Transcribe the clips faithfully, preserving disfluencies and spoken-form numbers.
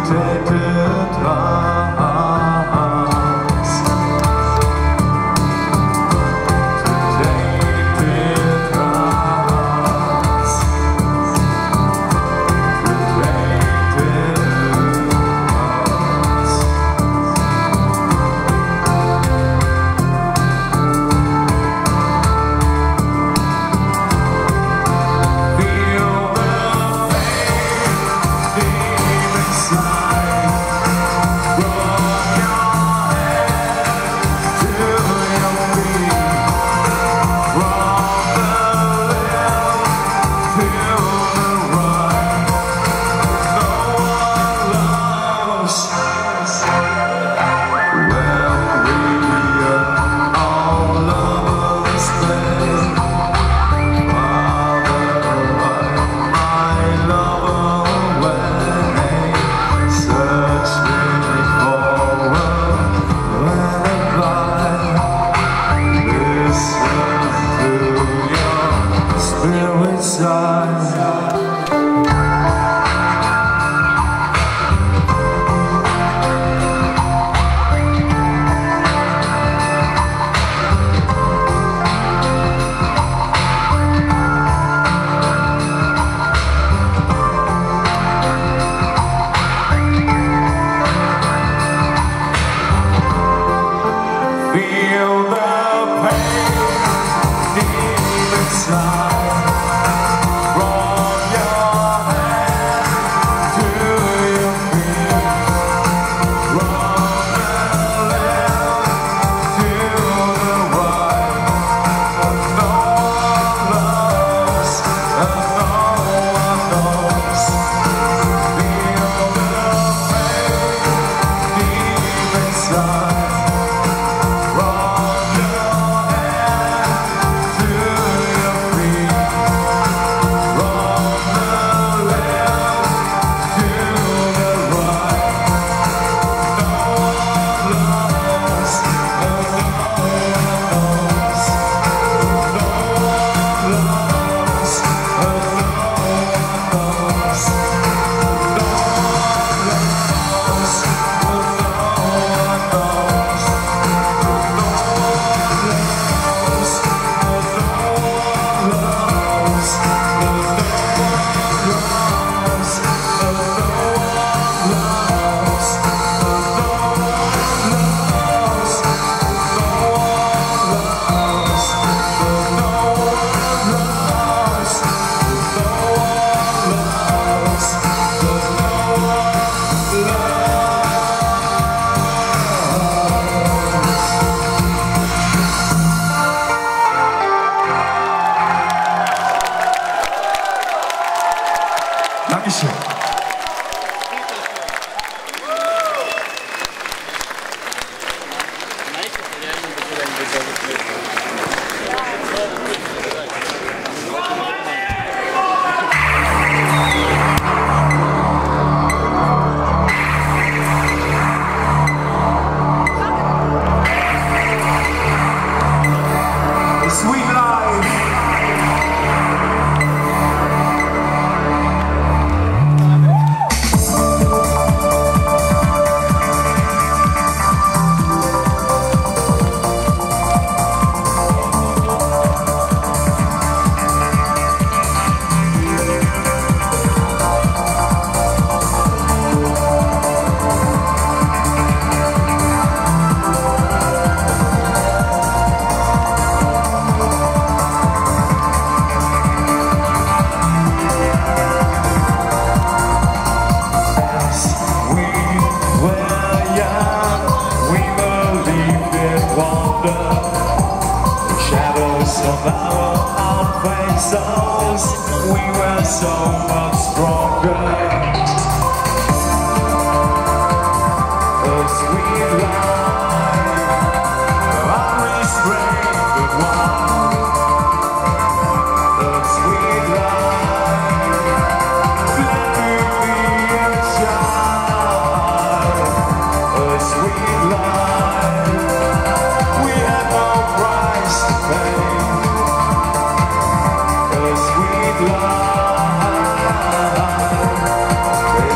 Sweet life.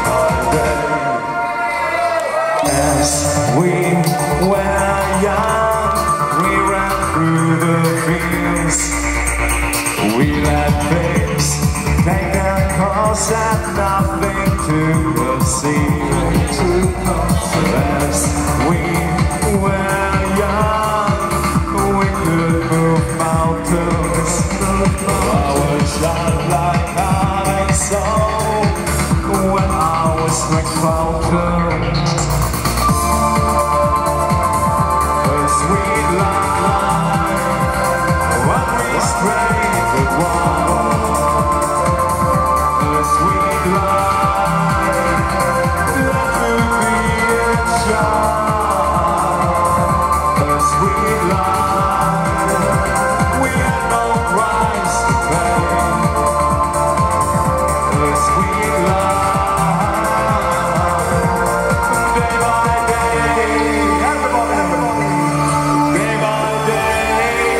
'cause had nothing to conceal. As we were young, we could move mountains. Our shot like heart and soul when I was like fountains. A sweet life, when we strayed the wall. A sweet life, that could be a child. A sweet life, we had no price to pay. A sweet life, day by day, everybody, everybody, day by day.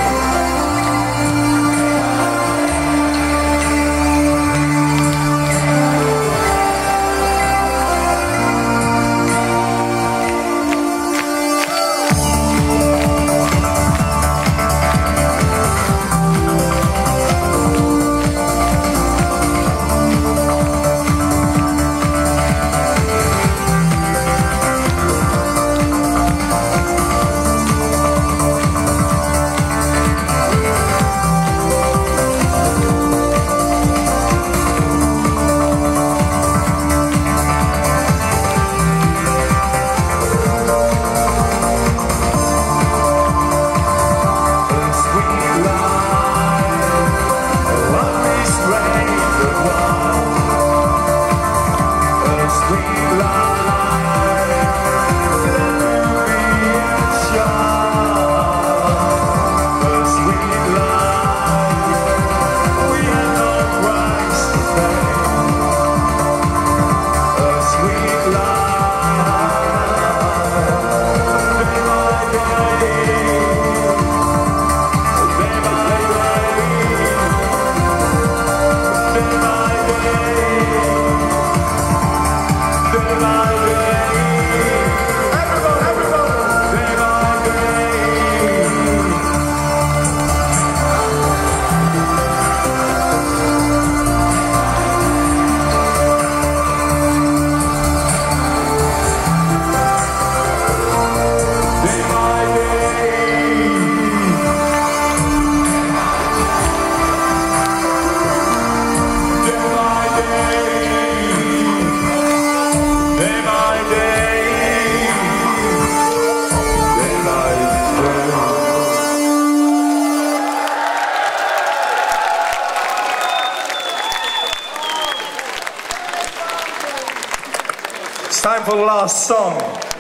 It's time for the last song.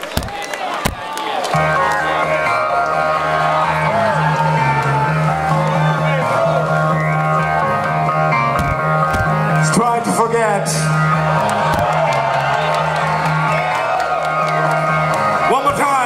Let's try to forget. One more time.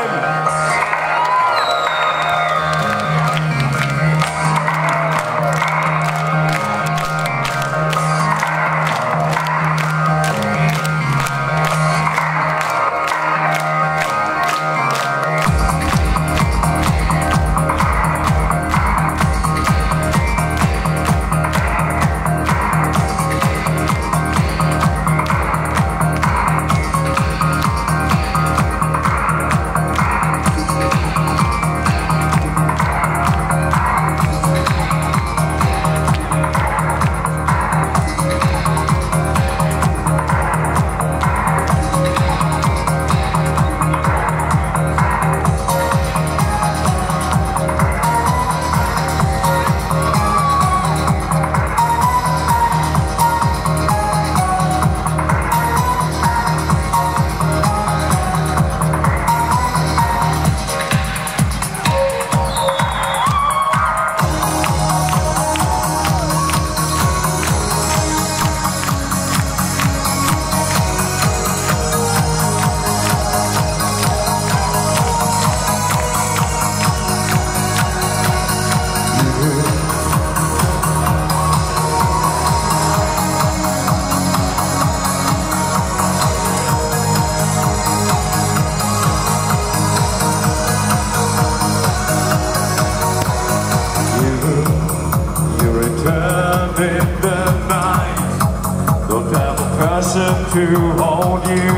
to hold you.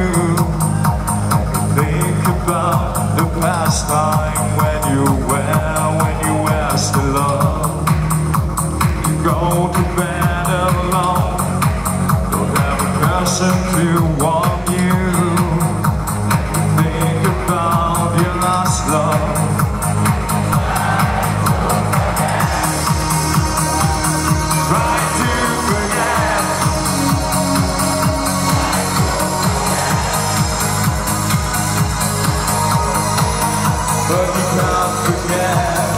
Think about the past time when you were, when you were still alone. You go to bed alone, don't have a person to warm you. Think about your last love. Try to forget, but you can't forget.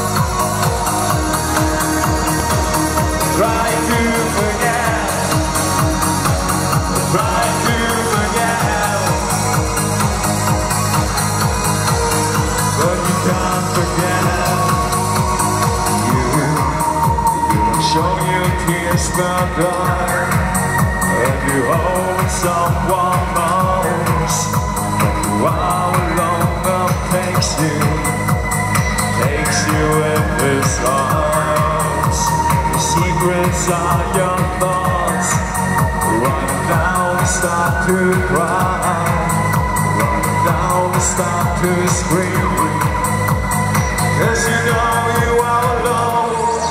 Try to forget, try to forget, but you can't forget. You, you don't show your tears but die, and you hold someone else. But you are alone, that takes you, takes you in his arms. The secrets are your thoughts. Run down, start to cry. Run down, start to scream. 'Cause you know you are alone.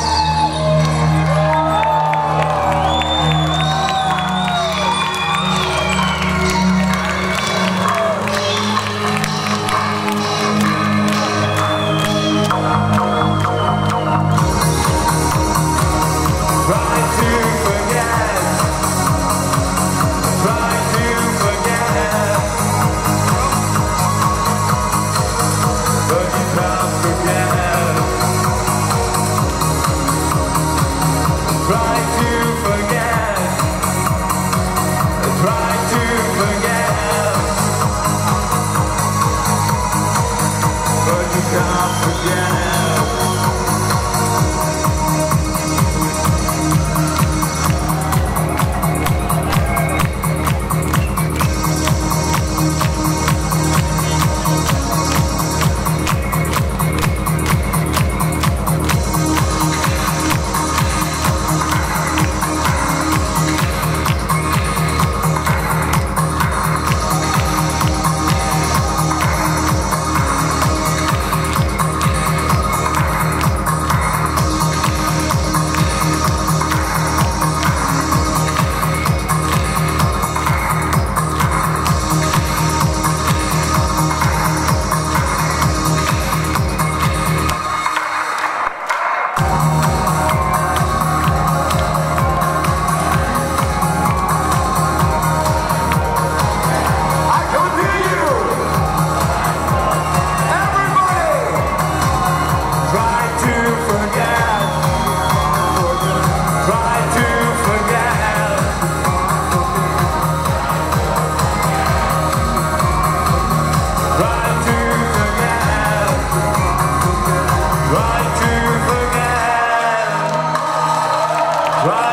Try to forget, try to forget, but you can't forget. Try to forget, try to forget, but you can't forget.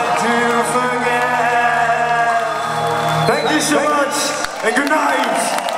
Thank you so much, and good night.